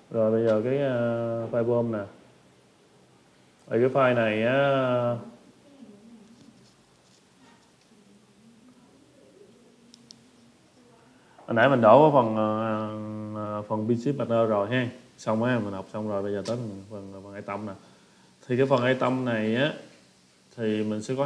Rồi bây giờ cái file bom nè. Ở cái file này á, hồi nãy mình đổ phần bishop partner rồi ha. Xong á, mình học xong rồi, bây giờ tới phần item nè. Thì cái phần item này á thì mình sẽ có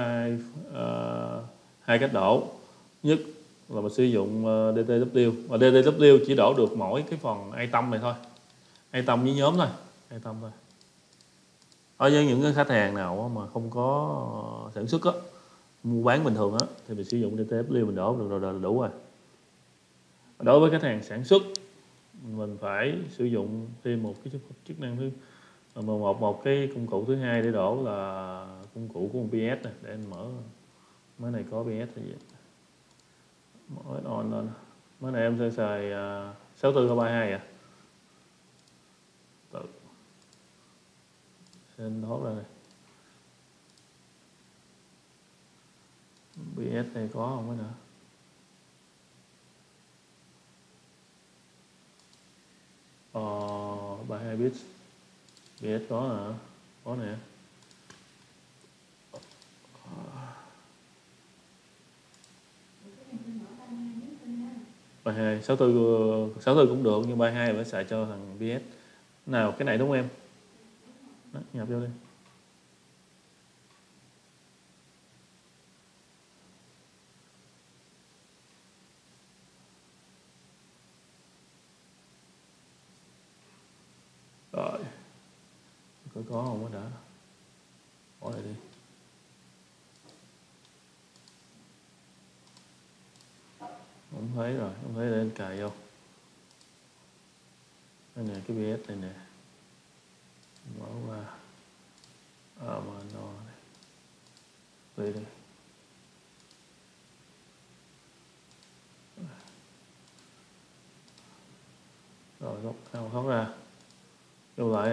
hai cách đổ. Nhất là mình sử dụng DTW, và DTW chỉ đổ được mỗi cái phần item này thôi, item với nhóm thôi, item thôi. Ở với những cái khách hàng nào mà không có sản xuất á, mua bán bình thường á, thì mình sử dụng DTW mình đổ được rồi là đủ rồi. Đối với khách hàng sản xuất, mình phải sử dụng thêm một cái chức năng thứ một cái công cụ thứ hai để đổ, là công cụ của một PS này. Để anh mở, máy này có PS hay gì, mở on lên. Máy này em sẽ xài 6432 à. Tự xin thoát ra này. PS này có không cái nữa. 32 bit PS có hả? Có nè. Bài 2 64 cũng được, nhưng bài 2 phải xài cho thằng PS. Nào cái này đúng không em? Đó, nhập vô đi. Rồi. Có không có đã. Bỏ lại đi. Không thấy rồi, không thấy, để anh cài vô. Đây nè, cái PS này nè. Mở qua. Mà nó này. Đi đi. Rồi góc nào thoát ra. Vô lại.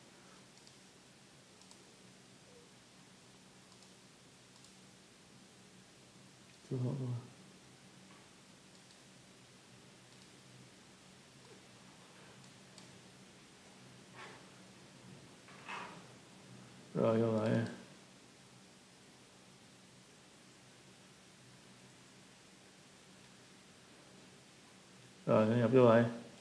Chưa thoát ra. Rồi vô lại. Rồi nó nhập vô lại.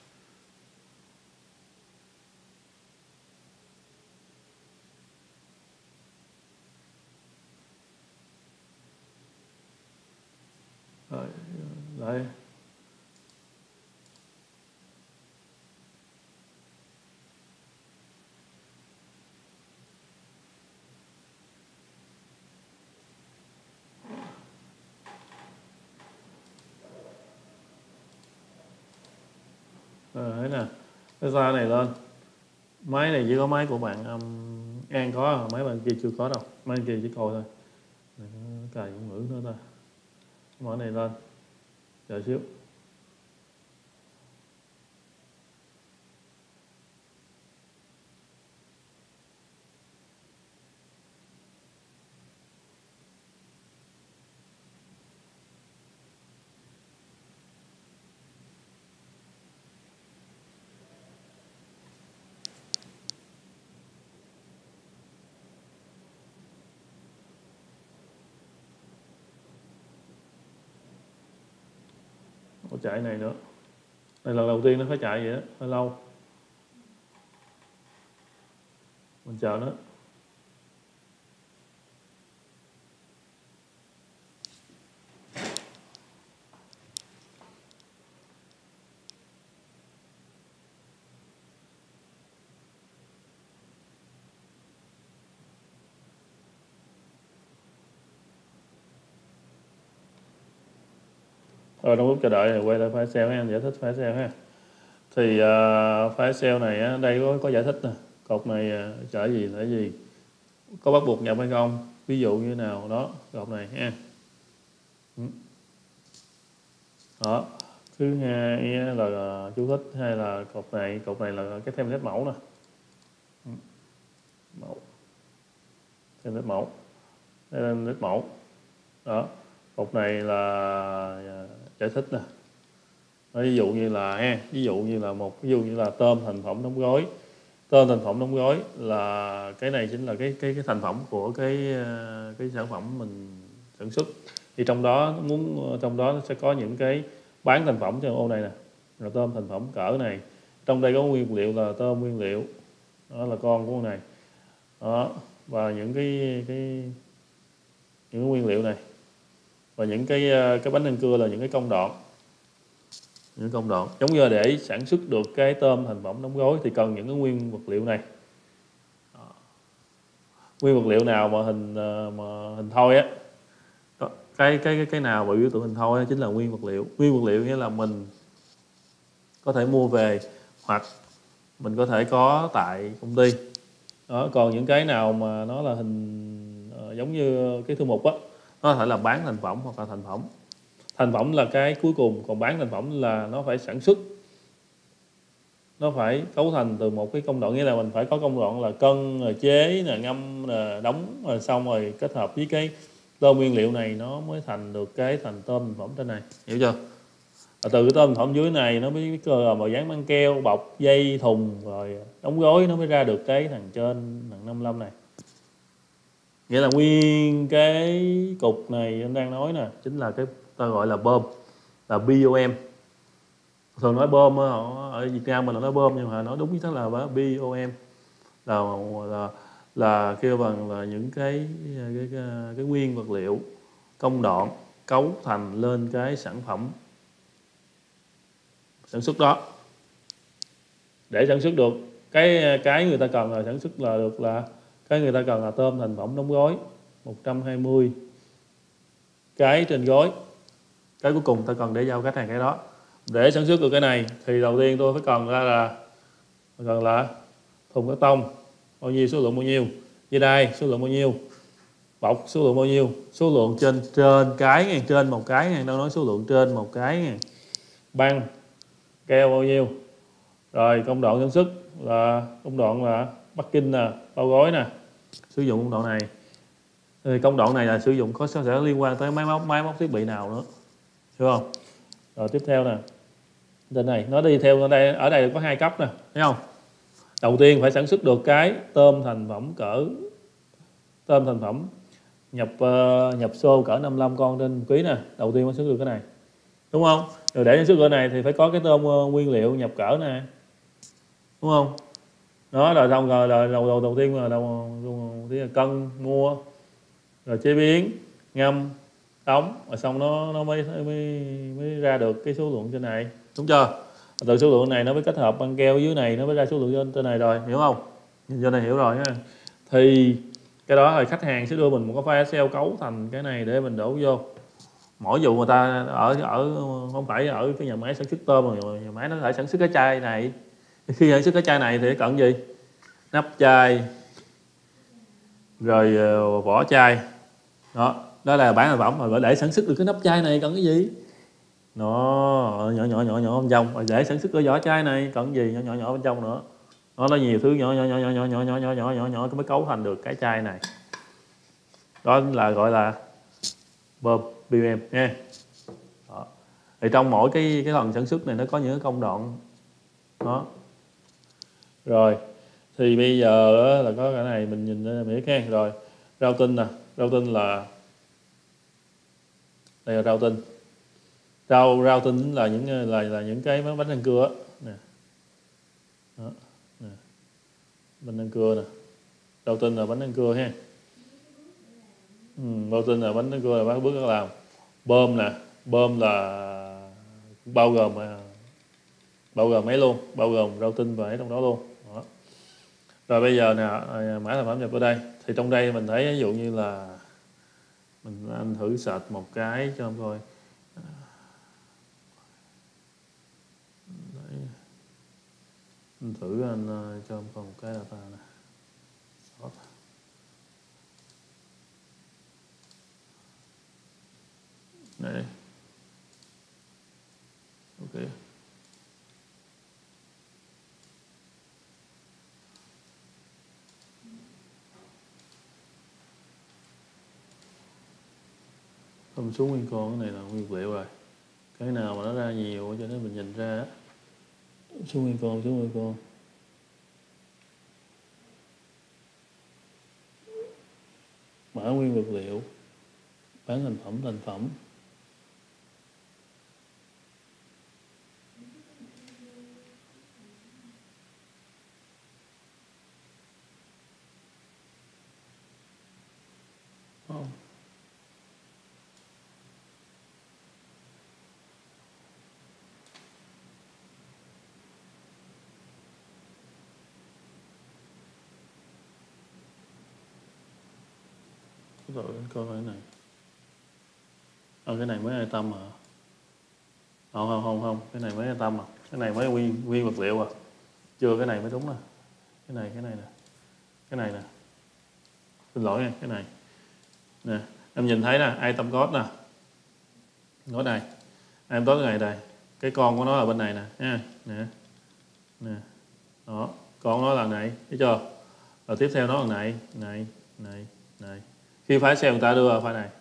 Rồi lại. Rồi thấy nè, cái file này lên. Máy này chỉ có máy của bạn An có, máy bạn kia chưa có đâu, máy kia chỉ coi thôi. Này, nó cài ngôn ngữ nữa ta. Mở này lên, chờ xíu. Có chạy này nữa. Đây lần đầu tiên nó phải chạy vậy đó, hơi lâu. Mình chờ nó. Rồi trong lúc chờ đợi này quay lại file Excel ha, giải thích file Excel ha. Thì file Excel này á, đây có giải thích nè. Cột này trả gì là gì, có bắt buộc nhập hay không, ví dụ như nào đó, cột này ha. Đó. Thứ hai là chú thích, hay là cột này là cái thêm mẫu nè. Mẫu. Thêm mẫu. Thêm mẫu. Đó. Cột này là giải thích nè. ví dụ như là ví dụ như là tôm thành phẩm đóng gói. Tôm thành phẩm đóng gói là cái này chính là cái thành phẩm của cái sản phẩm mình sản xuất. Thì trong đó nó sẽ có những cái bán thành phẩm trong ô này nè, là tôm thành phẩm cỡ này. Trong đây có nguyên liệu là tôm nguyên liệu, đó là con của con này đó, và những cái nguyên liệu này, và những cái bánh rang cưa là những cái công đoạn. Những công đoạn giống như là để sản xuất được cái tôm thành phẩm đóng gói thì cần những cái nguyên vật liệu này. Nguyên vật liệu nào mà hình thoi á, cái nào mà biểu tượng hình thoi đó chính là nguyên vật liệu. Nguyên vật liệu nghĩa là mình có thể mua về hoặc mình có thể có tại công ty đó. Còn những cái nào mà nó là hình giống như cái thư mục á, nó có thể là bán thành phẩm hoặc là thành phẩm. Thành phẩm là cái cuối cùng, còn bán thành phẩm là nó phải sản xuất, nó phải cấu thành từ một cái công đoạn, nghĩa là mình phải có công đoạn là cân, rồi chế, là ngâm, là đóng, rồi xong rồi kết hợp với cái tôm nguyên liệu này nó mới thành được cái thành tôm thành phẩm trên này, hiểu chưa? Và từ cái tôm thành phẩm dưới này nó mới cơ mà dán băng keo bọc dây thùng rồi đóng gói nó mới ra được cái thằng trên, thằng 55 này. Nghĩa là nguyên cái cục này anh đang nói nè chính là cái ta gọi là bơm, là BOM. Thường nói bơm ở Việt Nam mình là nói bơm, nhưng mà nói đúng chính là BOM, là kêu bằng là những cái nguyên vật liệu, công đoạn cấu thành lên cái sản phẩm sản xuất đó. Để sản xuất được cái người ta cần là sản xuất là được là cái người ta cần là tôm thành phẩm đóng gói 120 cái trên gói. Cái cuối cùng ta cần để giao khách hàng cái đó. Để sản xuất được cái này thì đầu tiên tôi phải cần là thùng cắt tông bao nhiêu, số lượng bao nhiêu, dây đai số lượng bao nhiêu, bọc số lượng bao nhiêu, số lượng trên cái ngàn, trên một cái ngàn, đâu nói số lượng trên một cái ngàn, băng keo bao nhiêu. Rồi công đoạn sản xuất là công đoạn là packing nè, bao gói nè, sử dụng công đoạn này. Thì công đoạn này là sử dụng sẽ liên quan tới máy móc thiết bị nào nữa, hiểu không? Rồi tiếp theo nè, trên này nó đi theo ở đây có 2 cấp nè, thấy không? Đầu tiên phải sản xuất được cái tôm thành phẩm nhập xô cỡ 55 con trên ký nè, đầu tiên phải sản xuất được cái này, đúng không? Rồi để sản xuất cái này thì phải có cái tôm nguyên liệu nhập cỡ nè, đúng không? Đó là xong rồi, đầu tiên là cân mua, rồi chế biến, ngâm, đóng, rồi xong nó mới ra được cái số lượng trên này, đúng chưa? Từ số lượng này nó mới kết hợp băng keo dưới này nó mới ra số lượng trên này, rồi hiểu không? Nhìn trên này hiểu rồi ha. Thì cái đó là khách hàng sẽ đưa mình một cái file Excel cấu thành cái này để mình đổ vô. Mỗi vụ người ta ở không phải ở cái nhà máy sản xuất tôm, mà nhà máy nó phải sản xuất cái chai này. Khi sản xuất cái chai này thì cần gì? Nắp chai, rồi vỏ chai. Đó là bán sản phẩm. Rồi để sản xuất được cái nắp chai này cần cái gì? Nó nhỏ bên trong. Rồi để sản xuất cái vỏ chai này cần cái gì? Nhỏ bên trong nữa. Nó nhiều thứ nhỏ cái mới cấu thành được cái chai này. Đó là gọi là BOM nha. Đó. Thì trong mỗi cái phần sản xuất này nó có những cái công đoạn đó. Rồi thì bây giờ là có cái này mình nhìn mình biết ha. Rồi rau tinh nè, rau tinh là đây là rau tinh. Rau tinh là những cái bánh rang cưa nè. Đó. Nè. Bánh rang cưa nè. Rau tinh là bánh rang cưa ha. Rau tinh là bánh rang cưa là bác bước các làm. Bơm nè, bơm là bao gồm mấy luôn, bao gồm rau tinh và ấy trong đó luôn. Đó. Rồi bây giờ nè, mã sản phẩm nhập vào đây. Thì trong đây mình thấy ví dụ như là anh thử search một cái cho em coi. Đấy. Anh thử anh cho em coi một cái data nè. Đây. Ok. Không xuống nguyên con, cái này là nguyên liệu rồi. Cái nào mà nó ra nhiều cho nên mình nhìn ra. Xuống nguyên con. Mã nguyên vật liệu, bán thành phẩm. Không. Rồi coi cái này. Cái này mới item hả? Không, cái này mới item à. Cái này mới nguyên vật liệu à. Chưa, cái này mới đúng nè. Cái này nè. Cái này nè. Xin lỗi nha, cái này. Nè, em nhìn thấy nè, item code nè. Code này. Item code này đây. Cái con của nó là bên này nè, nha. Nè. Đó, con nó là này, thấy chưa? Rồi tiếp theo nó là này. Khi file Excel người ta đưa vào file này.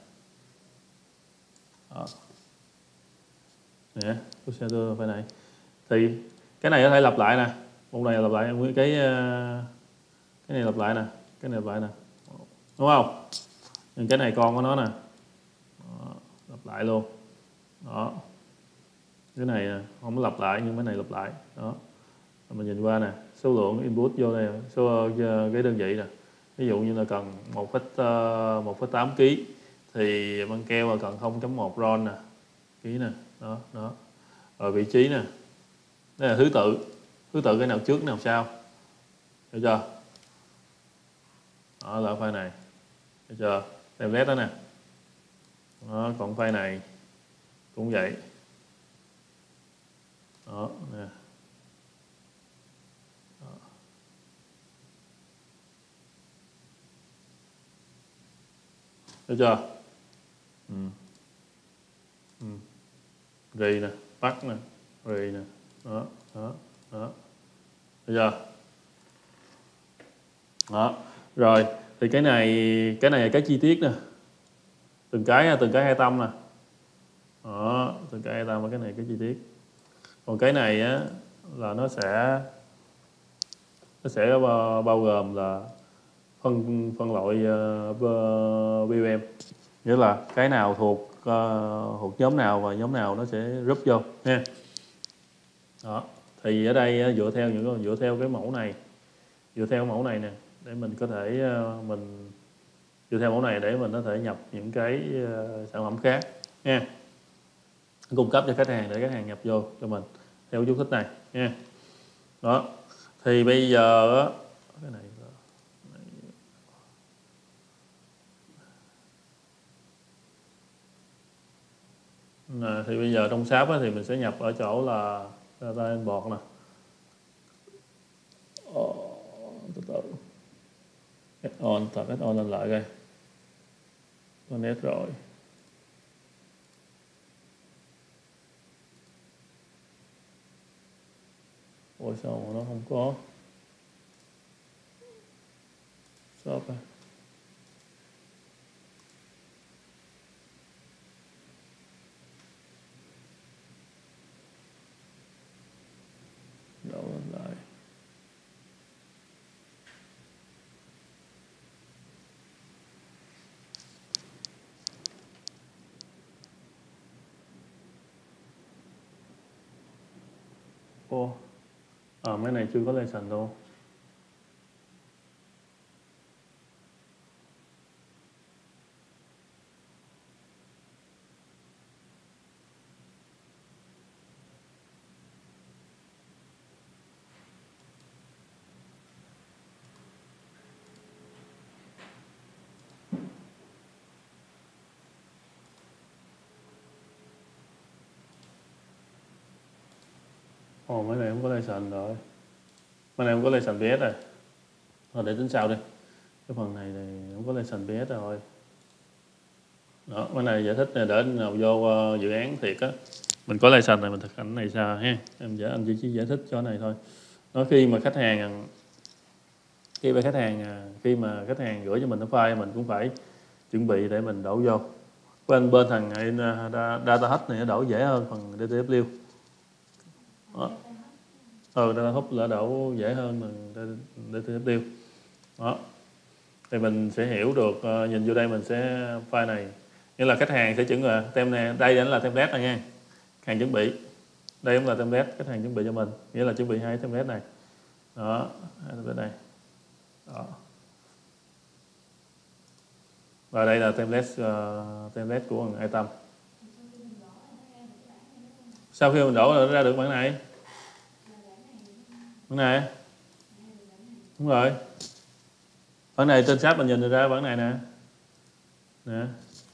Đó. Nè, tôi sẽ đưa vào file này. Thì cái này có thể lặp lại nè. Một này lặp lại cái này lặp lại nè, cái này lặp lại nè. Đúng không? Nhưng cái này con của nó nè. Đó, lặp lại luôn. Đó. Cái này không có lặp lại nhưng cái này lặp lại. Đó. Mình nhìn qua nè, số lượng input vô đây, số cái đơn vị nè. Ví dụ như là cần 1,8 kg thì băng keo là cần 0,1 ron nè, ký nè, đó. Rồi vị trí nè. Đây là thứ tự cái nào trước cái nào sau. Hiểu chưa? Đó là file này. Hiểu chưa? Template đó nè. Đó, còn file này cũng vậy. Đó, nè. Được chưa? Rì nè, bắt nè, rì nè. Đó. Được chưa? Đó. Rồi, thì cái này là cái chi tiết nè. Từng cái item nè. Đó, từng cái item và cái này cái chi tiết. Còn cái này á là nó sẽ bao gồm là phân loại BOM, nghĩa là cái nào thuộc nhóm nào và nhóm nào nó sẽ group vô nha. Đó, thì ở đây dựa theo cái mẫu này, nè để mình có thể dựa theo mẫu này để mình có thể nhập những cái sản phẩm khác nha, cung cấp cho khách hàng để khách hàng nhập vô cho mình theo chú thích này nha. Đó, thì bây giờ cái này thì bây giờ trong SAP thì mình sẽ nhập ở chỗ là data import nè. Từ từ add on lên lại coi. Connect rồi. Ôi sao mà nó không có shop à? Đâu lên lại. Mấy này chưa có lesson đâu. Mấy này không có lesson rồi. Mấy này không có lesson PS rồi. Thôi để tính sau đi. Cái phần này thì không có lesson PS rồi. Đó, cái này giải thích này để nào vô dự án thiệt á. Mình có lesson này mình thực hành này sao ha. Anh chỉ giải thích cho này thôi. Nói khi mà khách hàng gửi cho mình cái file mình cũng phải chuẩn bị để mình đổ vô. bên thằng data hub này nó đổ dễ hơn phần DTW. Đó. Data hub là đổ dễ hơn phần DTW. Đó. Thì mình sẽ hiểu được, nhìn vô đây mình sẽ file này, nghĩa là khách hàng sẽ chuẩn là tem này, đây là template này nha, khách hàng chuẩn bị, đây cũng là template khách hàng chuẩn bị cho mình, nghĩa là chuẩn bị hai template này. Đó, hai template này. Đó. Và đây là template của thằng item. Sau khi mình đổ là nó ra được bản này. Bản này. Đúng rồi. Bản này trên shop mình nhìn được ra bản này nè. Nè.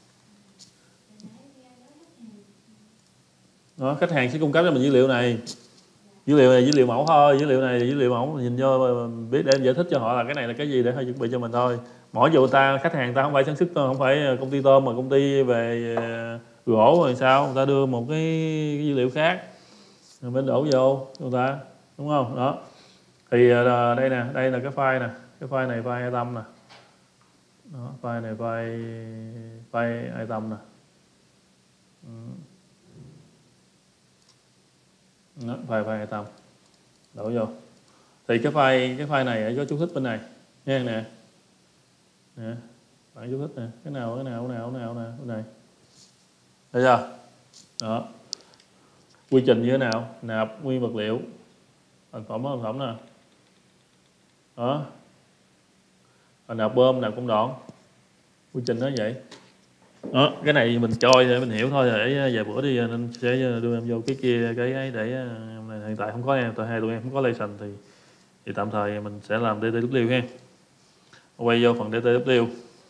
Đó, khách hàng sẽ cung cấp cho mình dữ liệu này. Dữ liệu này dữ liệu mẫu thôi, dữ liệu này dữ liệu mẫu, nhìn vô biết để giải thích cho họ là cái này là cái gì để họ chuẩn bị cho mình thôi. Mỗi dù khách hàng ta không phải sản xuất, không phải công ty tôm mà công ty về gỗ rồi sao, người ta đưa một cái dữ liệu khác rồi mình đổ vô người ta, đúng không? Đó. Thì đây nè, đây là cái file nè, cái file này file item nè. Đó, file này file item nè. Đó, file item đổ vô. Thì cái file này ở có chú thích bên này nha nè. Nè, bạn chú thích nè, cái nào nè, bên này. Thấy chưa? Đó. Quy trình như thế nào? Nạp nguyên vật liệu, thành phẩm nè. Đó. Và nạp bơm, nạp công đoạn. Quy trình nó vậy. Đó, cái này mình coi để mình hiểu thôi, để vài bữa đi nên sẽ đưa em vô cái kia cái ấy để hiện tại không có em, tụi em không có license thì tạm thời mình sẽ làm DTW ha. Quay vô phần DTW.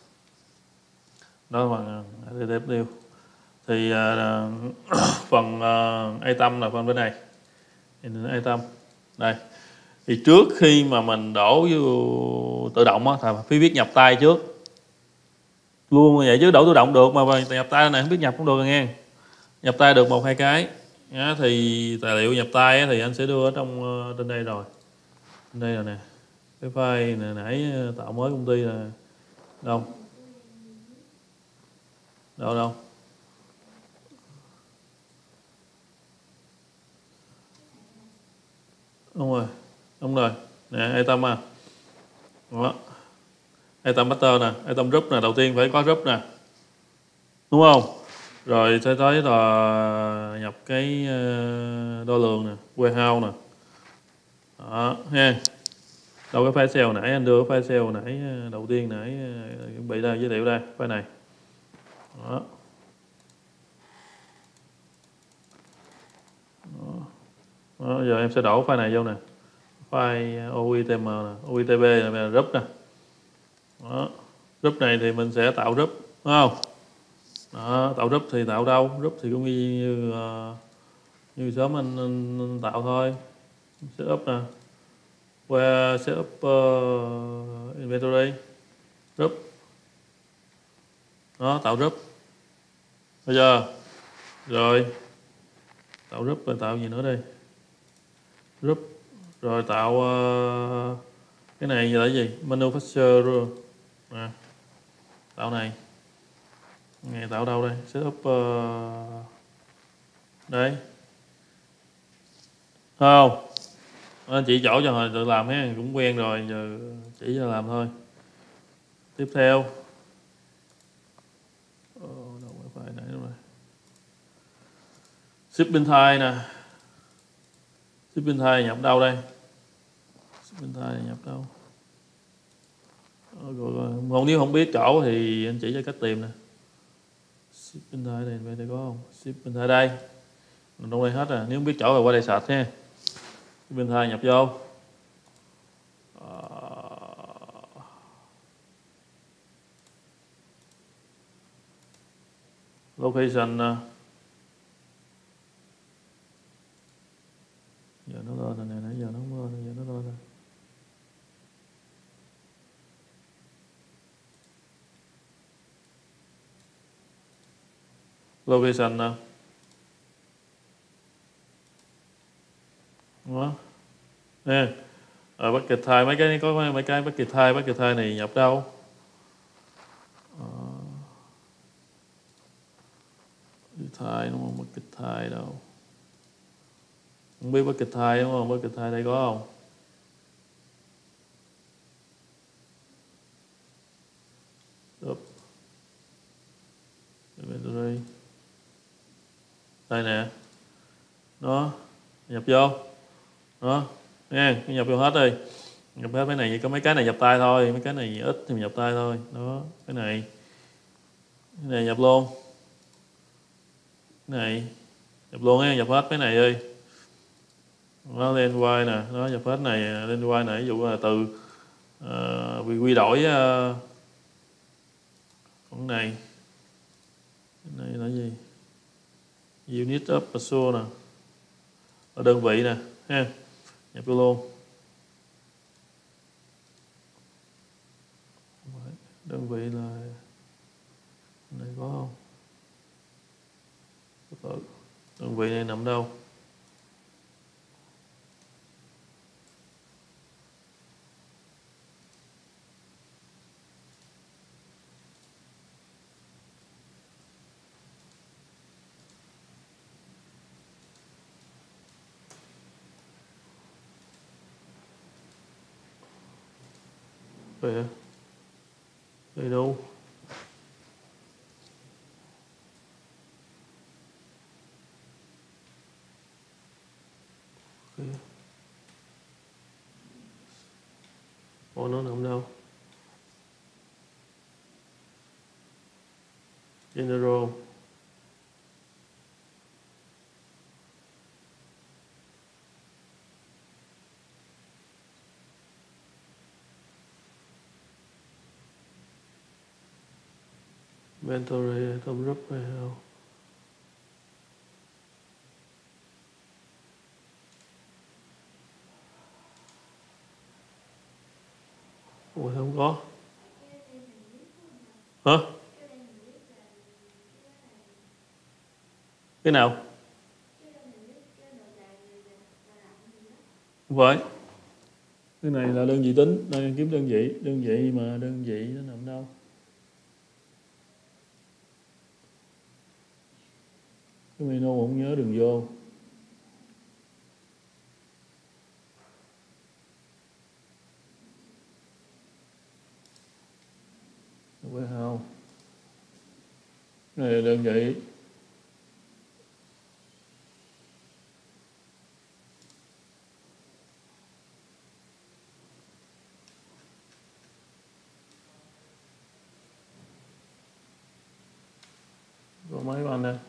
Đó phần DTW. Thì phần item là phần bên này. Item. Đây. Thì trước khi mà mình đổ vô tự động á, thì phải viết nhập tay trước. Luôn vậy chứ đổ tự động được mà nhập tay này không biết nhập cũng được rồi nghe. Nhập tay được 1-2 cái. Đó, thì tài liệu nhập tay thì anh sẽ đưa ở trong trên đây rồi. Trên đây rồi nè. Cái file này nãy tạo mới công ty là đâu? Đâu? Đúng rồi. Nè, item à. Đó. Item master nè, item group nè, đầu tiên phải có group nè. Đúng không? Rồi sẽ tới là nhập cái đo lường nè, warehouse nè. Đó ha. Đâu cái file Excel nãy anh đưa cái file Excel nãy đầu tiên nãy chuẩn bị đây, giới thiệu đây, file này. Đó. Đó, giờ em sẽ đổ file này vô nè. File OITM nè, OITB là group nè. Đó. Group này thì mình sẽ tạo group, đúng không? Đó, tạo group thì tạo đâu? Group thì cũng như sớm anh tạo thôi. Setup nè. Qua setup inventory. Group. Đó, tạo group. Bây giờ. Rồi. Tạo group rồi tạo gì nữa đây? Group. Rồi tạo cái này là cái gì? Manufacturer. Nè. Tạo này. Ngày tạo đâu đây? Setup đây. Không. Chỉ chỗ cho họ tự làm ha, cũng quen rồi, giờ chỉ cho làm thôi. Tiếp theo. Đâu phải nãy rồi. Shipping time nè. Shipping time nhập đâu đây? Shipping time nhập đâu? Rồi, nếu không biết chỗ thì anh chỉ cho cách tìm nè. Shipping time đây, đây có không? Shipping time đây. Mình trong đây hết rồi, nếu không biết chỗ rồi qua đây search ha. Shipping time nhập vô. Location giờ nó lên rồi nè, nãy giờ nó không lên, giờ nó lên rồi. Location nè. Đó. Nè. Bucket time, mấy cái bucket time này nhập đâu? bucket thai đúng không? Bucket thai đâu? Không biết bucket thai đúng không? Bucket thai đây có không? Up. Inventory. Đây nè. Đó. Nhập vô. Đó. Nha. Nhập vô hết đi. Nhập hết mấy này. Có mấy cái này nhập tay thôi. Mấy cái này ít thì nhập tay thôi. Đó. Cái này. Cái này nhập luôn. Cái này. Nhập luôn nha. Nhập hết mấy này đi. Nó lên Y nè. Nó nhập hết này. Lên Y này. Ví dụ là từ vì quy đổi con này. Cái này là gì? Unit of Pasua nè. Ở đơn vị nè. Ha. Nhập vô luôn. Đơn vị là này có không? Đơn vị này nằm đâu? Về đây đâu? Ủa nó nằm đâu? General. Inventory trong group hay không? Ủa không có. Hả? Cái nào? Không phải. Cái này là đơn vị tính. Đây kiếm đơn vị. Đơn vị mà đơn vị nó nằm đâu? Cái menu không nhớ đường vô. Phải không? Cái này là đơn vị. Có mấy anh đây?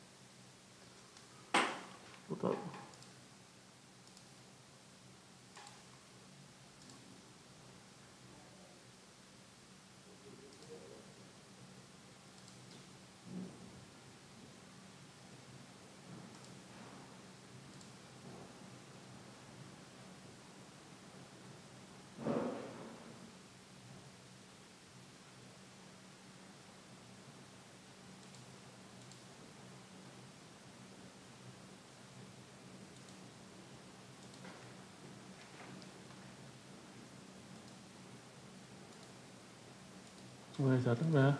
Ngoài sạch nó ra.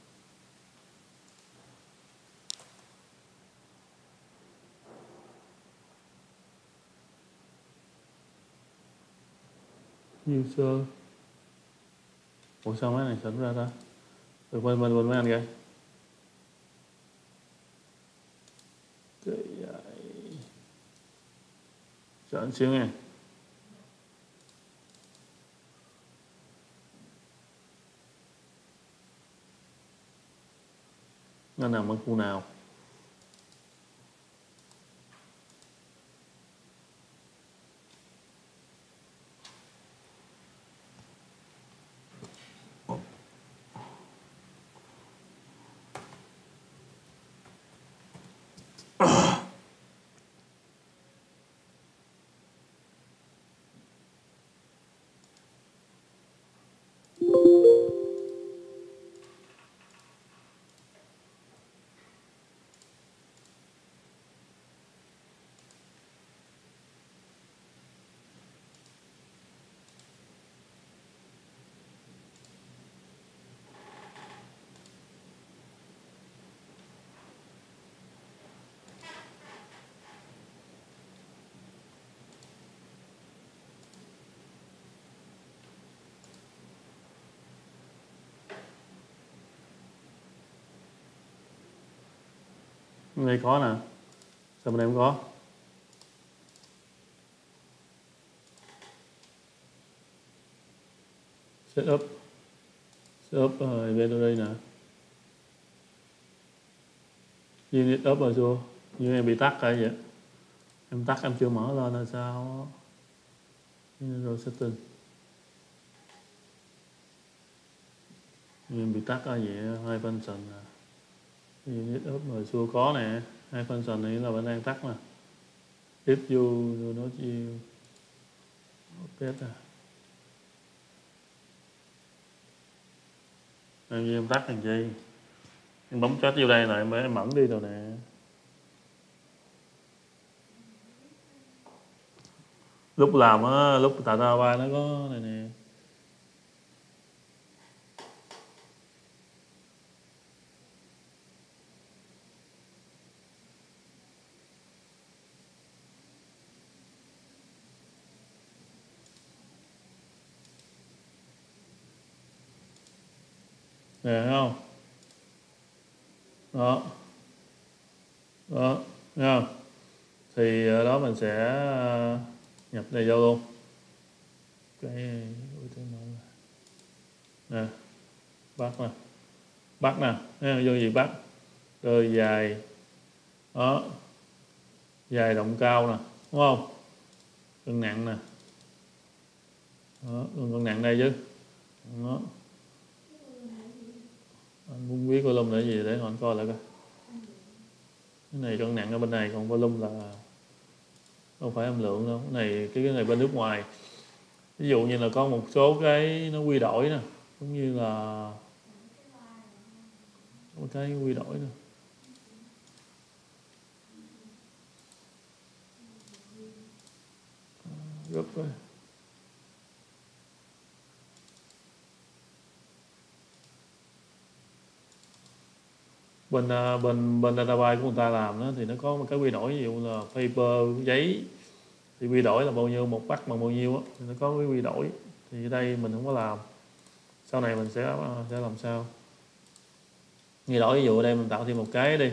User. Ủa sao mấy này sạch ra ta? Rồi bên mấy anh kìa. Cái vậy. Chờ anh xíu nha. Nó nằm ở khu nào? Đây có nè, sao bên đây không có? Setup inventory nè, unit up rồi chưa? Nhưng em bị tắt rồi vậy, em tắt em chưa mở lên là sao? Rồi setting, nhưng em bị tắt rồi vậy. Hai function nè, unit up rồi chưa có nè, hai function này là vẫn đang tắt nè. If you do not use update nè, em tắt làm chi? Em bấm chết vô đây lại mới em mẫn đi rồi nè. Lúc làm á, lúc tại tao ba nó có này nè. Nè thấy không? Đó. Đó, thấy không? Thì ở đó mình sẽ nhập này vô luôn. Cái nè, bắt nè. Bắt nè, thấy không? Vô gì bắt? Rồi dài. Đó. Dài động cao nè, đúng không? Cân nặng nè. Đó, cân nặng đây chứ. Đó. Anh muốn biết volume là gì để anh coi lại coi. Cái này cân nặng ở bên này, còn volume là không phải âm lượng đâu. Cái này bên nước ngoài. Ví dụ như là có một số cái nó quy đổi nè, giống như là một cái quy đổi nè. Group rồi. Bên database của người ta làm đó thì nó có một cái quy đổi, ví dụ là paper giấy thì quy đổi là bao nhiêu, một baht bằng bao nhiêu á, thì nó có cái quy đổi. Thì ở đây mình không có làm, sau này mình sẽ làm sao quy đổi. Ví dụ ở đây mình tạo thêm một cái đi,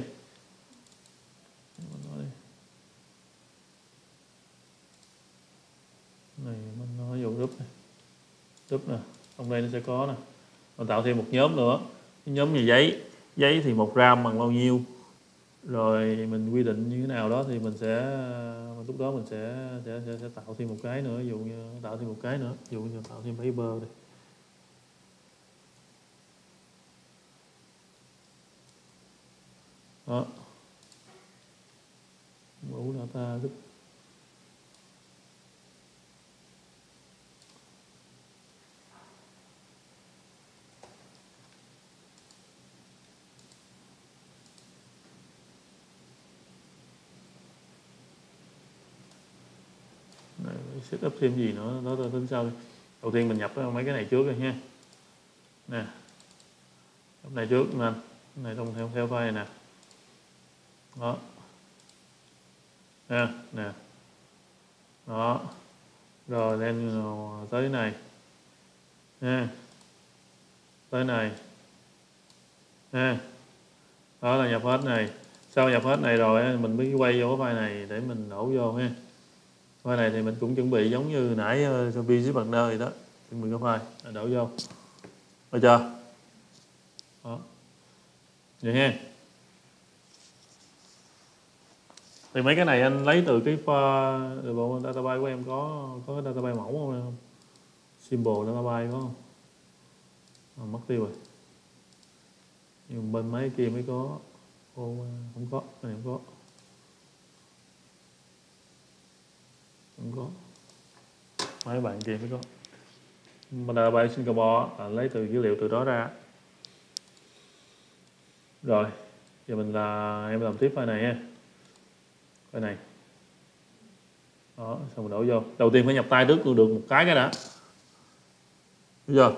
này mình nói dụ group nè, trong đây nó sẽ có nè, mình tạo thêm một nhóm nữa. Cái nhóm như giấy thì 1 gram bằng bao nhiêu, rồi mình quy định như thế nào đó thì mình sẽ lúc đó mình sẽ tạo thêm một cái nữa. Ví dụ như tạo thêm một cái nữa, ví dụ như tạo thêm paper đi. Đó, mẫu data group. Setup thêm gì nữa đó tính sau. Đầu tiên mình nhập mấy cái này trước rồi nha. Nè, cái này trước nên cái này không theo file này nè. Đó nè đó, rồi lên tới cái này nha, tới này nha. Đó là nhập hết này. Sau nhập hết này rồi mình mới quay vô cái file này để mình đổ vô ha. File này thì mình cũng chuẩn bị giống như nãy cho business partner vậy đó, chuẩn bị cái file đổ vô, được chưa? Đó, vậy ha. Thì mấy cái này anh lấy từ cái bộ database của em, có cái database mẫu không? Symbol database có không? Mất tiêu rồi. Nhưng bên mấy kia mới có. Không có, cái này không có. Mấy bạn kia mới có. Database Singapore là lấy từ dữ liệu từ đó ra. Rồi, giờ em làm tiếp file này ha. File này. Đó, xong mình đổ vô. Đầu tiên phải nhập tay trước được một cái đã. Được chưa?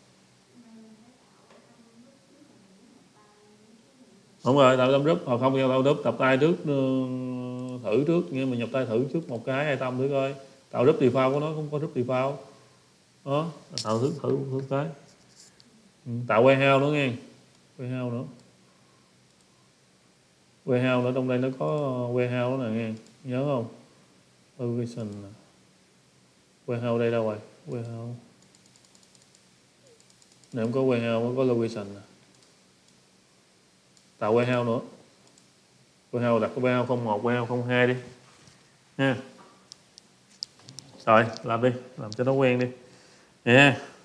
Đúng rồi, tạo group hoặc không tạo group, tập tay trước thử trước, nhưng mình nhập tay thử trước một cái item thử coi. Tạo group default của nó không có group default. Đó, tạo thử cái. Tạo warehouse nữa nghe. Warehouse nữa. warehouse ở trong đây nó có warehouse nè nghe, nhớ không? Location nè. Warehouse đây đâu rồi? Warehouse. Nếu không có warehouse có location nè. Tạo warehouse nữa. Warehouse đặt cái warehouse 01, warehouse 02 đi. Nha. Rồi, làm đi, làm cho nó quen đi. Nha.